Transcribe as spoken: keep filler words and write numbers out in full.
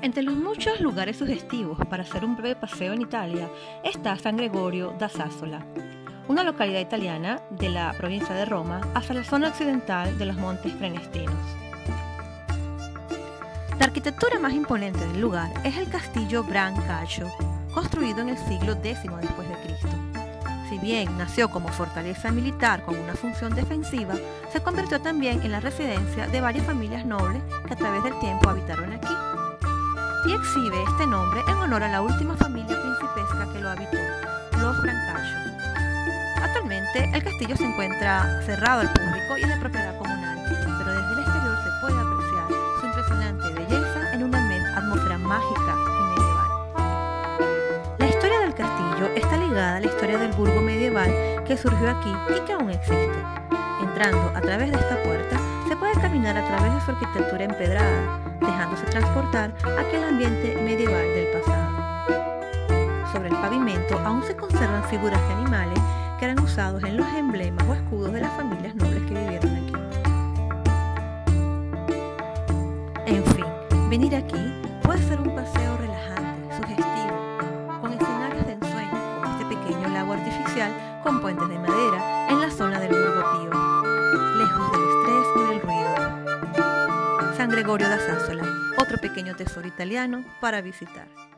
Entre los muchos lugares sugestivos para hacer un breve paseo en Italia está San Gregorio da Sassola, una localidad italiana de la provincia de Roma hacia la zona occidental de los Montes Prenestinos. La arquitectura más imponente del lugar es el castillo Brancaccio, construido en el siglo décimo después de Cristo. Si bien nació como fortaleza militar con una función defensiva, se convirtió también en la residencia de varias familias nobles que a través del tiempo habitaron aquí, y exhibe este nombre en honor a la última familia principesca que lo habitó, los Brancaccio. Actualmente el castillo se encuentra cerrado al público y es de propiedad comunal, pero desde el exterior se puede apreciar su impresionante belleza en una atmósfera mágica y medieval. La historia del castillo está ligada a la historia del burgo medieval que surgió aquí y que aún existe. Entrando a través de esta puerta se puede caminar a través de su arquitectura empedrada, dejándose transportar a aquel ambiente medieval del pasado. Sobre el pavimento aún se conservan figuras de animales que eran usados en los emblemas o escudos de las familias nobles que vivieron aquí. En fin, venir aquí puede ser un paseo relajante, sugestivo, con escenarios de ensueño, como este pequeño lago artificial con puentes de madera en la zona del Burgo Pío, lejos del estrés y del ruido. San Gregorio da Sassola, otro pequeño tesoro italiano para visitar.